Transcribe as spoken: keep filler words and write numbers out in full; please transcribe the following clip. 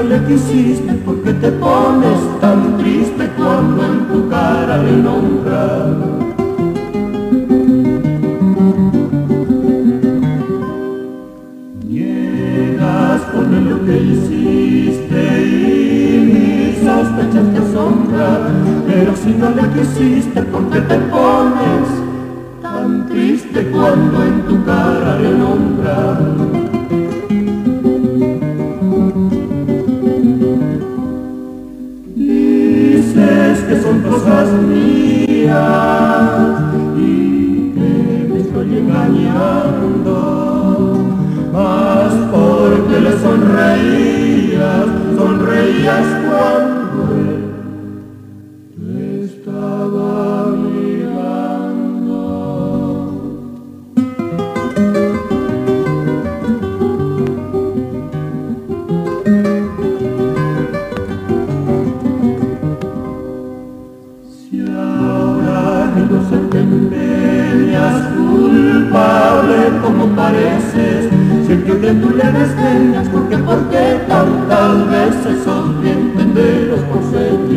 le quisiste, ¿por qué te pones tan triste cuando en tu cara le nombras? Niegas con él lo que hiciste y mis sospechas te asombran, pero si no le quisiste, ¿por qué te pones tan triste cuando en tu cara le nombras? Dices que son cosas mías y que me estoy engañando, mas porque le sonreías, sonreías cuando él te estaba mirando. Si ahora se te empeñas culpable como pareces, si el que un día tú le desdeñas, ¿por qué, por qué tantas veces? Son bien entenderos por ser